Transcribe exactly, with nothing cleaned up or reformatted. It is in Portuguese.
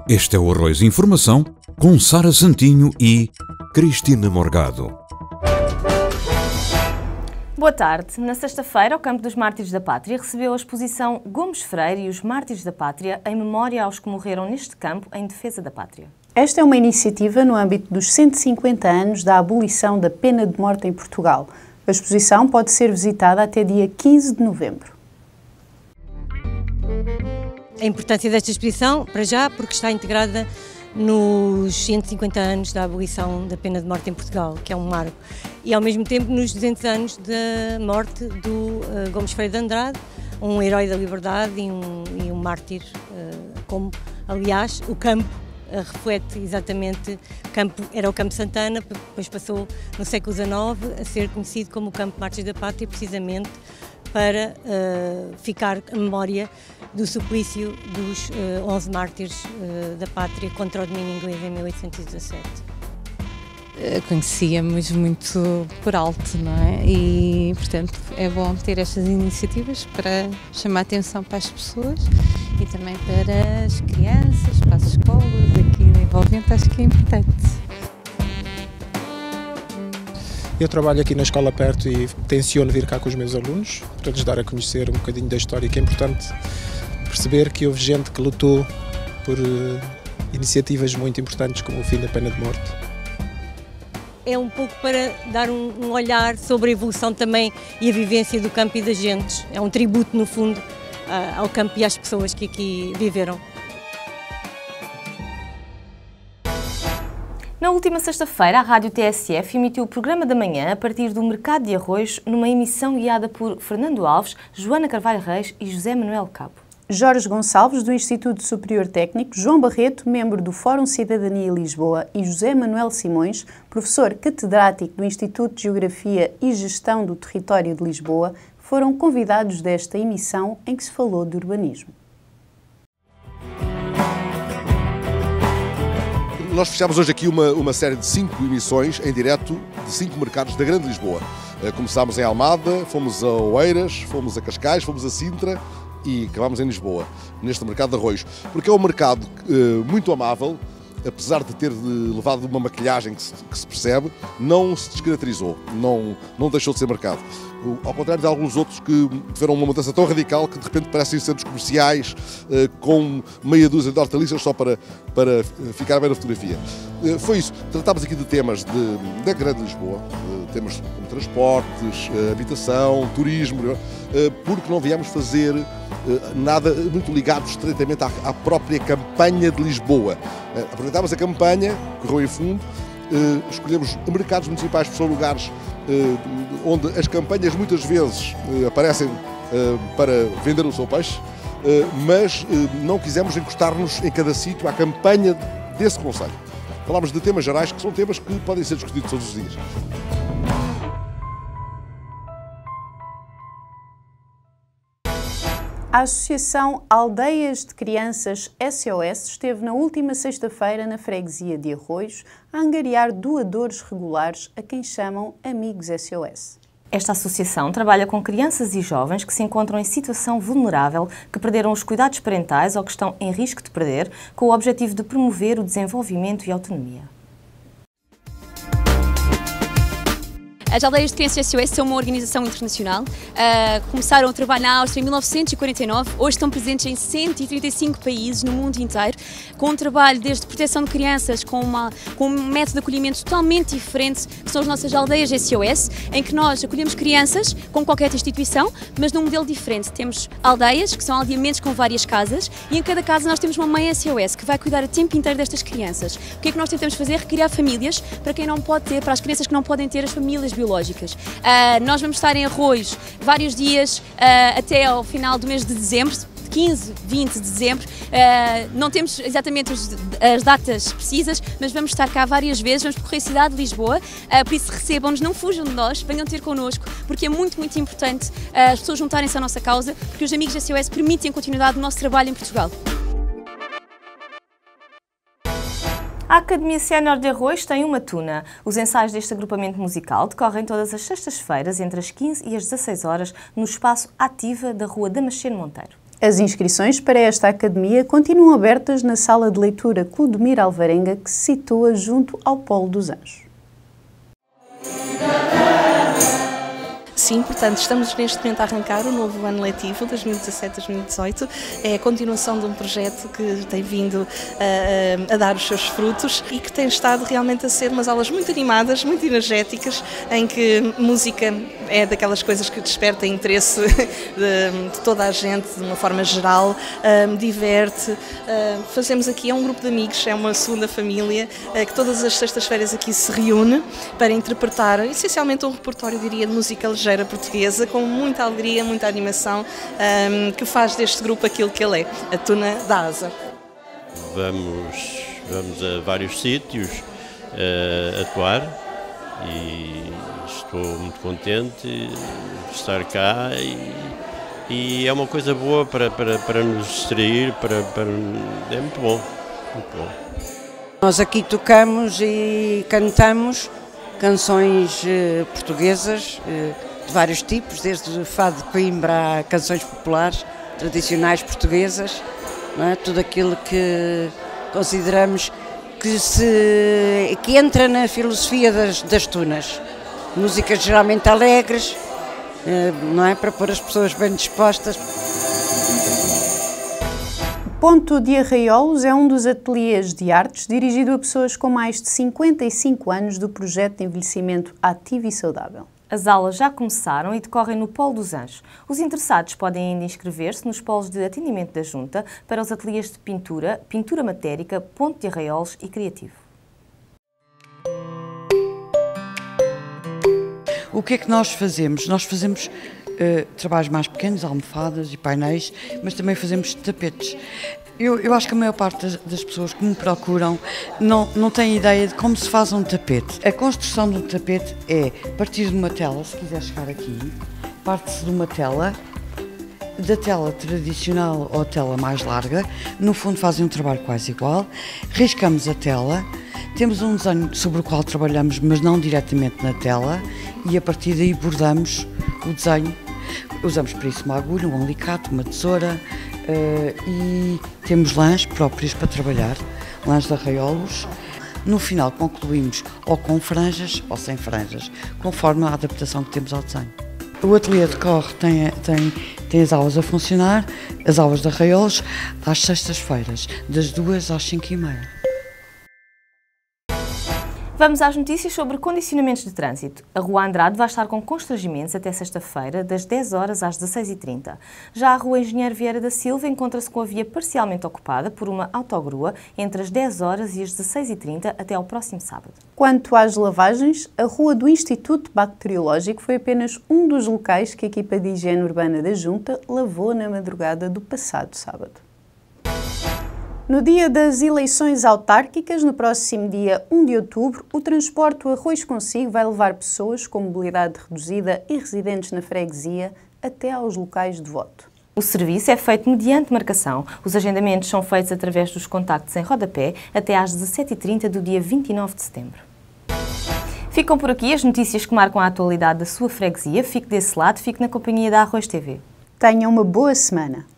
Este é o Arroz Informação com Sara Santinho e Cristina Morgado. Boa tarde. Na sexta-feira, o Campo dos Mártires da Pátria recebeu a exposição Gomes Freire e os Mártires da Pátria em memória aos que morreram neste campo em defesa da pátria. Esta é uma iniciativa no âmbito dos cento e cinquenta anos da abolição da pena de morte em Portugal. A exposição pode ser visitada até dia quinze de novembro. A importância desta exposição, para já, porque está integrada nos cento e cinquenta anos da abolição da pena de morte em Portugal, que é um marco, e ao mesmo tempo nos duzentos anos da morte do uh, Gomes Freire de Andrade, um herói da liberdade e um, e um mártir, uh, como, aliás, o campo uh, reflete exatamente. O campo era o Campo Santana, depois passou no século dezenove a ser conhecido como o Campo Mártires da Pátria, precisamente para uh, ficar a memória do suplício dos uh, onze mártires uh, da pátria contra o domínio inglês em mil oitocentos e dezassete. Conhecíamos muito por alto, não é? E, portanto, é bom ter estas iniciativas para chamar a atenção para as pessoas e também para as crianças, para as escolas, aqui no envolvimento, acho que é importante. Eu trabalho aqui na escola perto e tenciono vir cá com os meus alunos para lhes dar a conhecer um bocadinho da história, que é importante perceber que houve gente que lutou por uh, iniciativas muito importantes como o fim da pena de morte. É um pouco para dar um, um olhar sobre a evolução também e a vivência do campo e das gentes. É um tributo, no fundo, uh, ao campo e às pessoas que aqui viveram. Na última sexta-feira, a Rádio T S F emitiu o programa da manhã a partir do Mercado de Arroz, numa emissão guiada por Fernando Alves, Joana Carvalho Reis e José Manuel Cabo. Jorge Gonçalves, do Instituto Superior Técnico, João Barreto, membro do Fórum Cidadania Lisboa, e José Manuel Simões, professor catedrático do Instituto de Geografia e Gestão do Território de Lisboa, foram convidados desta emissão em que se falou de urbanismo. Nós fechamos hoje aqui uma, uma série de cinco emissões em direto de cinco mercados da Grande Lisboa. Começámos em Almada, fomos a Oeiras, fomos a Cascais, fomos a Sintra e acabámos em Lisboa, neste mercado de arroz. Porque é um mercado uh, muito amável, apesar de ter levado uma maquilhagem que se, que se percebe, não se descaracterizou, não, não deixou de ser mercado. Ao contrário de alguns outros que tiveram uma mudança tão radical que de repente parecem centros comerciais uh, com meia dúzia de hortaliças só para, para ficar bem na fotografia. Uh, foi isso. Tratámos aqui de temas de, da Grande Lisboa, uh, temas como transportes, uh, habitação, turismo, uh, porque não viemos fazer uh, nada muito ligado estreitamente à, à própria campanha de Lisboa. Uh, aproveitámos a campanha, correu em fundo, uh, escolhemos mercados municipais que são lugares Uh, onde as campanhas muitas vezes uh, aparecem uh, para vender o seu peixe, uh, mas uh, não quisemos encostar-nos em cada sítio à campanha desse concelho. Falámos de temas gerais que são temas que podem ser discutidos todos os dias. A Associação Aldeias de Crianças S O S esteve na última sexta-feira na freguesia de Arroios a angariar doadores regulares a quem chamam Amigos S O S. Esta associação trabalha com crianças e jovens que se encontram em situação vulnerável, que perderam os cuidados parentais ou que estão em risco de perder, com o objetivo de promover o desenvolvimento e autonomia. As Aldeias de Crianças S O S são uma organização internacional. Uh, começaram a trabalhar na Áustria em mil novecentos e quarenta e nove, hoje estão presentes em cento e trinta e cinco países no mundo inteiro, com um trabalho desde proteção de crianças, com, uma, com um método de acolhimento totalmente diferente, que são as nossas Aldeias S O S, em que nós acolhemos crianças, como qualquer instituição, mas num modelo diferente. Temos aldeias, que são aldeamentos com várias casas, e em cada casa nós temos uma mãe S O S, que vai cuidar o tempo inteiro destas crianças. O que é que nós tentamos fazer? Recriar famílias para quem não pode ter, para as crianças que não podem ter as famílias biológicas. Uh, nós vamos estar em Arroios vários dias uh, até ao final do mês de dezembro, quinze, vinte de dezembro. Uh, não temos exatamente os, as datas precisas, mas vamos estar cá várias vezes, vamos percorrer a cidade de Lisboa, uh, por isso recebam-nos, não fujam de nós, venham ter connosco, porque é muito, muito importante uh, as pessoas juntarem-se à nossa causa, porque os Amigos S O S permitem a continuidade do nosso trabalho em Portugal. A Academia Sénior de Arroios tem uma tuna. Os ensaios deste agrupamento musical decorrem todas as sextas-feiras, entre as quinze e as dezasseis horas, no espaço Ativa da Rua Damasceno Monteiro. As inscrições para esta academia continuam abertas na sala de leitura Clodomiro Alvarenga, que se situa junto ao Polo dos Anjos. Sim, portanto, estamos neste momento a arrancar o novo ano letivo, dois mil e dezassete dois mil e dezoito. É a continuação de um projeto que tem vindo a, a dar os seus frutos e que tem estado realmente a ser umas aulas muito animadas, muito energéticas, em que música é daquelas coisas que desperta interesse de, de toda a gente, de uma forma geral, um, diverte. Uh, fazemos aqui, é um grupo de amigos, é uma segunda família, uh, que todas as sextas-feiras aqui se reúne para interpretar, essencialmente um repertório, diria, de música ligeira portuguesa, com muita alegria, muita animação, um, que faz deste grupo aquilo que ele é, a Tuna da Asa. Vamos, vamos a vários sítios uh, atuar e estou muito contente de estar cá e, e é uma coisa boa para, para, para nos distrair, para, para, é muito bom, muito bom. Nós aqui tocamos e cantamos canções uh, portuguesas, uh, de vários tipos, desde o fado de Coimbra a canções populares, tradicionais portuguesas, não é? Tudo aquilo que consideramos que, se, que entra na filosofia das, das tunas. Músicas geralmente alegres, não é? Para pôr as pessoas bem dispostas. Ponto de Arraiolos é um dos ateliês de artes dirigido a pessoas com mais de cinquenta e cinco anos do projeto de envelhecimento ativo e saudável. As aulas já começaram e decorrem no Polo dos Anjos. Os interessados podem ainda inscrever-se nos polos de atendimento da Junta para os ateliês de pintura, pintura matérica, Ponto de Arraiolos e criativo. O que é que nós fazemos? Nós fazemos uh, trabalhos mais pequenos, almofadas e painéis, mas também fazemos tapetes. Eu, eu acho que a maior parte das, das pessoas que me procuram não, não tem ideia de como se faz um tapete. A construção do tapete é partir de uma tela, se quiser chegar aqui, parte-se de uma tela, da tela tradicional ou a tela mais larga, no fundo fazem um trabalho quase igual, riscamos a tela, temos um desenho sobre o qual trabalhamos, mas não diretamente na tela, e a partir daí bordamos o desenho. Usamos para isso uma agulha, um alicate, uma tesoura, uh, e temos lãs próprias para trabalhar, lãs de arraiolos. No final concluímos ou com franjas ou sem franjas, conforme a adaptação que temos ao desenho. O ateliê decorre, tem, tem, tem as aulas a funcionar, as aulas de arraiolos, às sextas-feiras, das duas às cinco e meia. Vamos às notícias sobre condicionamentos de trânsito. A Rua Andrade vai estar com constrangimentos até sexta-feira, das dez horas às dezasseis e trinta. Já a Rua Engenheiro Vieira da Silva encontra-se com a via parcialmente ocupada por uma autogrua entre as dez horas e as dezasseis e trinta até ao próximo sábado. Quanto às lavagens, a Rua do Instituto Bacteriológico foi apenas um dos locais que a equipa de higiene urbana da Junta lavou na madrugada do passado sábado. No dia das eleições autárquicas, no próximo dia um de outubro, o transporte Arroz Consigo vai levar pessoas com mobilidade reduzida e residentes na freguesia até aos locais de voto. O serviço é feito mediante marcação. Os agendamentos são feitos através dos contactos em rodapé até às dezassete e trinta do dia vinte e nove de setembro. Ficam por aqui as notícias que marcam a atualidade da sua freguesia. Fique desse lado, fique na companhia da Arroz T V. Tenham uma boa semana.